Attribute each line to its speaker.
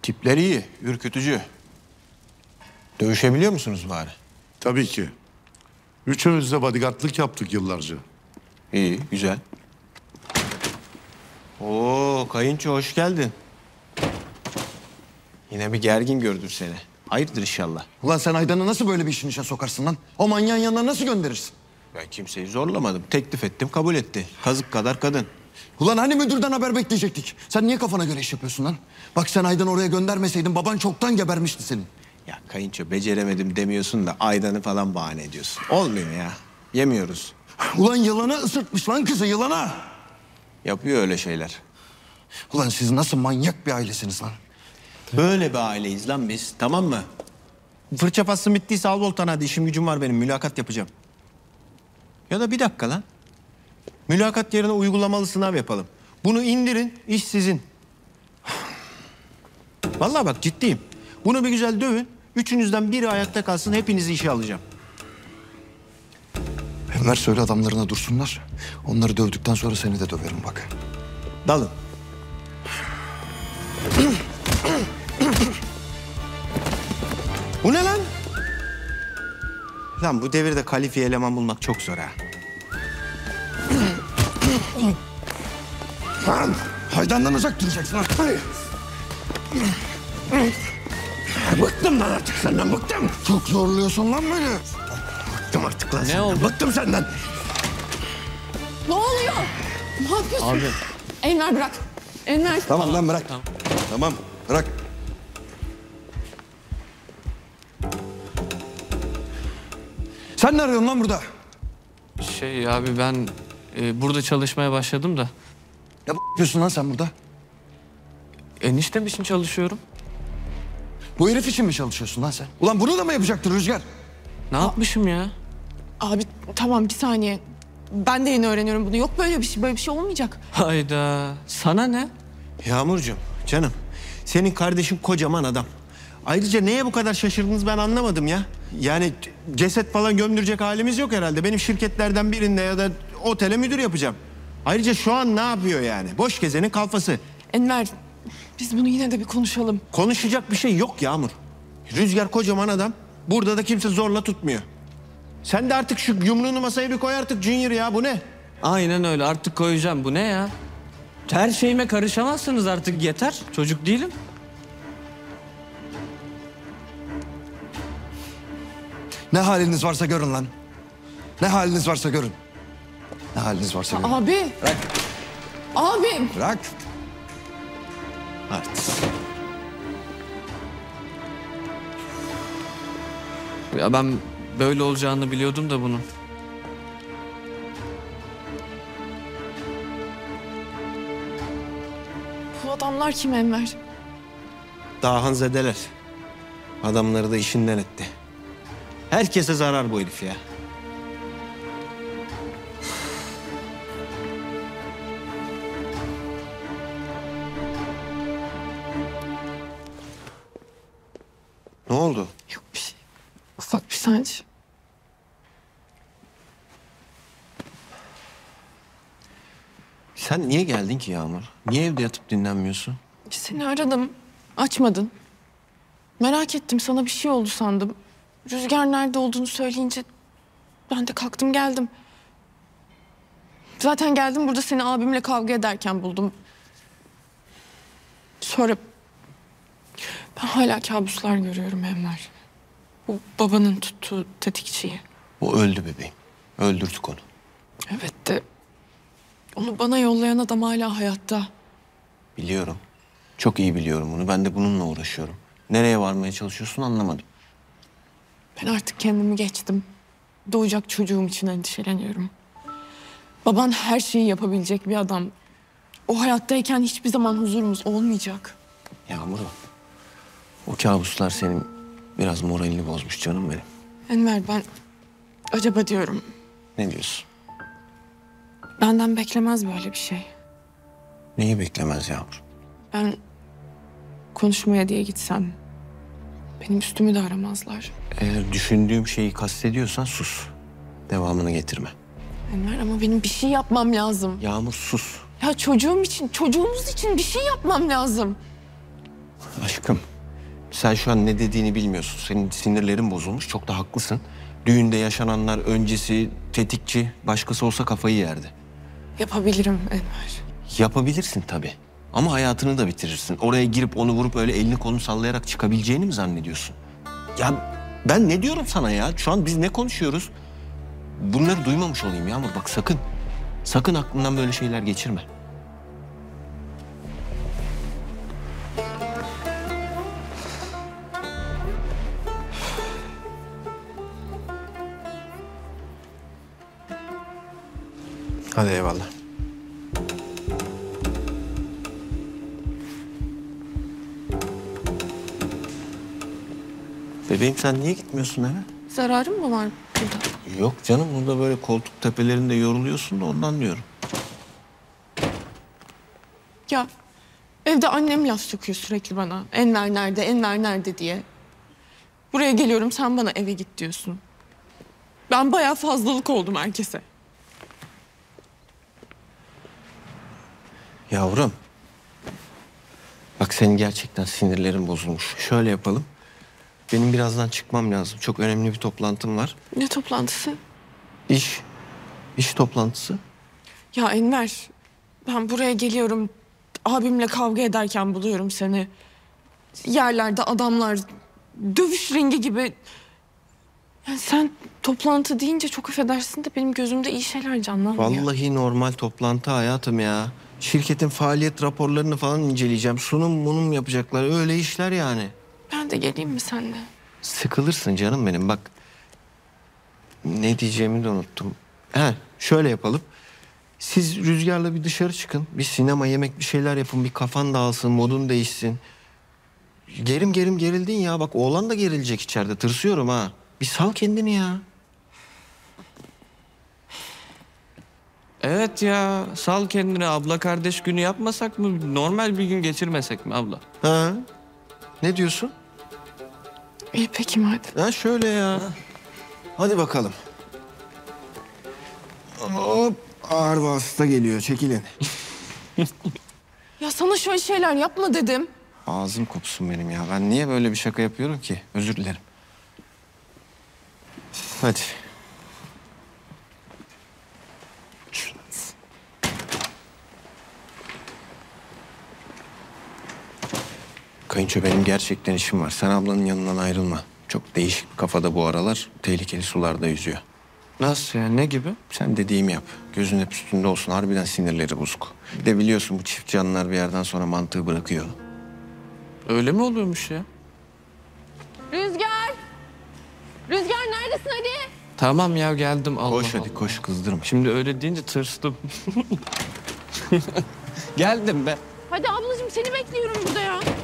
Speaker 1: Tipleri iyi, ürkütücü. Dövüşebiliyor musunuz bari?
Speaker 2: Tabii ki. Üçümüz de bodyguardlık yaptık yıllarca.
Speaker 1: İyi, güzel. Oo, kayınço hoş geldin. Yine bir gergin gördüm seni. Hayırdır inşallah.
Speaker 3: Ulan sen Aydan'ı nasıl böyle bir işin içine sokarsın lan? O manyağın yanına nasıl gönderirsin?
Speaker 1: Ben kimseyi zorlamadım. Teklif ettim, kabul etti. Kazık kadar kadın.
Speaker 3: Ulan hani müdürden haber bekleyecektik? Sen niye kafana göre iş yapıyorsun lan? Bak sen Aydan'ı oraya göndermeseydin baban çoktan gebermişti senin.
Speaker 1: Ya kayınço beceremedim demiyorsun da Aydan'ı falan bahane ediyorsun. Olmuyor ya. Yemiyoruz.
Speaker 3: Ulan yılana ısırtmış lan kızı, yılana.
Speaker 1: Yapıyor öyle şeyler.
Speaker 3: Ulan siz nasıl manyak bir ailesiniz lan?
Speaker 1: Böyle bir aileyiz lan biz, tamam mı? Fırça faslım bittiyse al voltan hadi. İşim gücüm var benim, mülakat yapacağım. Ya da bir dakika lan. Mülakat yerine uygulamalı sınav yapalım. Bunu indirin, iş sizin. Vallahi bak ciddiyim. Bunu bir güzel dövün. Üçünüzden biri ayakta kalsın, hepinizi işe alacağım.
Speaker 3: Enver söyle adamlarına dursunlar. Onları dövdükten sonra seni de döverim bak.
Speaker 1: Dalın. Bu ne lan? Lan bu devirde kalifiye eleman bulmak çok zor ha.
Speaker 3: Lan Aydan'dan uzak duracaksın lan.
Speaker 2: Bıktım lan artık senden, bıktım.
Speaker 3: Çok zorluyorsun lan beni.
Speaker 2: Bıktım artık lan.
Speaker 1: Ne oldu?
Speaker 2: Bıktım senden.
Speaker 4: Ne oluyor? Ne yapıyorsun?
Speaker 1: Abi.
Speaker 4: Enver bırak. Enver.
Speaker 3: Tamam lan bırak. Tamam bırak. Sen ne arıyorsun lan burada?
Speaker 5: Şey abi ben burada çalışmaya başladım da.
Speaker 3: Ne yapıyorsun lan sen burada?
Speaker 5: Eniştem için çalışıyorum.
Speaker 3: Bu herif için mi çalışıyorsun lan sen? Ulan bunu da mı yapacaktın Rüzgar?
Speaker 5: Ne yapmışım ya?
Speaker 4: Abi tamam bir saniye. Ben de yeni öğreniyorum bunu. Yok böyle bir şey. Böyle bir şey olmayacak.
Speaker 5: Hayda. Sana ne?
Speaker 1: Yağmurcuğum, canım. Senin kardeşin kocaman adam. Ayrıca neye bu kadar şaşırdınız ben anlamadım ya. Yani ceset falan gömdürecek halimiz yok herhalde. Benim şirketlerden birinde ya da otele müdür yapacağım. Ayrıca şu an ne yapıyor yani? Boş gezenin kalfası.
Speaker 4: Enver biz bunu yine de bir konuşalım.
Speaker 1: Konuşacak bir şey yok Yağmur. Rüzgar kocaman adam. Burada da kimse zorla tutmuyor. Sen de artık şu yumruğunu masaya bir koy artık Junior ya, bu ne?
Speaker 5: Aynen öyle, artık koyacağım. Bu ne ya? Her şeyime karışamazsınız artık, yeter. Çocuk değilim.
Speaker 3: Ne haliniz varsa görün lan. Ne haliniz varsa görün. Ne haliniz varsa görün.
Speaker 4: Abi.
Speaker 3: Bırak.
Speaker 4: Abi.
Speaker 3: Bırak.
Speaker 1: Artık.
Speaker 5: Ya ben böyle olacağını biliyordum da bunun.
Speaker 4: Bu adamlar kim Enver?
Speaker 1: Dahanzedeler. Adamları da işinden etti. Herkese zarar bu herif ya. Ne oldu?
Speaker 4: Yok bir şey. Ufak bir sancı.
Speaker 1: Sen niye geldin ki Yağmur? Niye evde yatıp dinlenmiyorsun?
Speaker 4: Seni aradım. Açmadın. Merak ettim, sana bir şey oldu sandım. Rüzgar nerede olduğunu söyleyince ben de kalktım geldim. Zaten geldim burada seni abimle kavga ederken buldum. Sonra ben hala kabuslar görüyorum Enver. Bu babanın tuttuğu tetikçiyi.
Speaker 1: O öldü bebeğim. Öldürdük onu.
Speaker 4: Evet de onu bana yollayan adam hala hayatta.
Speaker 1: Biliyorum. Çok iyi biliyorum bunu. Ben de bununla uğraşıyorum. Nereye varmaya çalışıyorsun anlamadım.
Speaker 4: Ben artık kendimi geçtim. Doğacak çocuğum için endişeleniyorum. Baban her şeyi yapabilecek bir adam. O hayattayken hiçbir zaman huzurumuz olmayacak.
Speaker 1: Yağmur, o kabuslar senin biraz moralini bozmuş canım benim.
Speaker 4: Enver ben acaba diyorum
Speaker 1: Ne diyorsun?
Speaker 4: benden beklemez böyle bir şey.
Speaker 1: Neyi beklemez Yağmur?
Speaker 4: Ben konuşmaya diye gitsem benim üstümü de aramazlar.
Speaker 1: Eğer düşündüğüm şeyi kastediyorsan sus. Devamını getirme.
Speaker 4: Enver ama benim bir şey yapmam lazım.
Speaker 1: Yağmur sus.
Speaker 4: Ya çocuğum için, çocuğumuz için bir şey yapmam lazım.
Speaker 1: Aşkım, sen şu an ne dediğini bilmiyorsun. Senin sinirlerin bozulmuş, çok da haklısın. Düğünde yaşananlar öncesi tetikçi, başkası olsa kafayı yerdi.
Speaker 4: Yapabilirim Enver.
Speaker 1: Yapabilirsin tabii. Ama hayatını da bitirirsin. Oraya girip onu vurup öyle elini kolunu sallayarak çıkabileceğini mi zannediyorsun? Ya ben ne diyorum sana ya? Şu an biz ne konuşuyoruz? Bunları duymamış olayım Yağmur. Bak sakın. Sakın aklından böyle şeyler geçirme. Hadi eyvallah. Bebeğim sen niye gitmiyorsun eve?
Speaker 4: Zararım mı var burada?
Speaker 1: Yok canım, burada böyle koltuk tepelerinde yoruluyorsun da ondan diyorum.
Speaker 4: Ya evde annem laf sokuyor sürekli bana. Enver nerede, Enver nerede diye. Buraya geliyorum, sen bana eve git diyorsun. Ben bayağı fazlalık oldum herkese.
Speaker 1: Yavrum. Bak senin gerçekten sinirlerin bozulmuş. Şöyle yapalım. Benim birazdan çıkmam lazım. Çok önemli bir toplantım var.
Speaker 4: Ne toplantısı?
Speaker 1: İş. İş toplantısı.
Speaker 4: Ya Enver, ben buraya geliyorum. Abimle kavga ederken buluyorum seni. Yerlerde adamlar, dövüş ringi gibi. Yani sen toplantı deyince çok affedersin de benim gözümde iyi şeyler canlanmıyor.
Speaker 1: Vallahi normal toplantı hayatım ya. Şirketin faaliyet raporlarını falan inceleyeceğim. Sunum munum yapacaklar. Öyle işler yani.
Speaker 4: Ben de geleyim mi seninle?
Speaker 1: Sıkılırsın canım benim bak. Ne diyeceğimi de unuttum. Şöyle yapalım. Siz Rüzgar'la bir dışarı çıkın. Bir sinema, yemek bir şeyler yapın. Bir kafan dağılsın, modun değişsin. Gerim gerildin ya. Bak oğlan da gerilecek içeride. Tırsıyorum ha. Bir sal kendini ya.
Speaker 5: Evet ya, sal kendini. Abla kardeş günü yapmasak mı? Normal bir gün geçirmesek mi abla?
Speaker 1: Ha? Ne diyorsun?
Speaker 4: İyi peki madem.
Speaker 1: Ha şöyle ya. Hadi bakalım. Hop. Ağır vasıta geliyor. Çekilin.
Speaker 4: Ya sana şöyle şeyler yapma dedim.
Speaker 1: Ağzım kopsun benim ya. Ben niye böyle bir şaka yapıyorum ki? Özür dilerim. Hadi. Kayınço benim gerçekten işim var. Sen ablanın yanından ayrılma. Çok değişik bir kafada bu aralar. Tehlikeli sularda yüzüyor.
Speaker 5: Nasıl ya, ne gibi?
Speaker 1: Sen dediğimi yap. Gözün hep üstünde olsun. Harbiden sinirleri bozuk. Bir de biliyorsun bu çift canlılar bir yerden sonra mantığı bırakıyor.
Speaker 5: Öyle mi oluyormuş ya?
Speaker 4: Rüzgar! Rüzgar neredesin hadi?
Speaker 5: Tamam ya, geldim. Allah
Speaker 1: Koş
Speaker 5: Allah.
Speaker 1: hadi koş, kızdırma.
Speaker 5: Şimdi öyle deyince tırstım. Geldim be.
Speaker 4: Hadi ablacığım seni bekliyorum burada ya.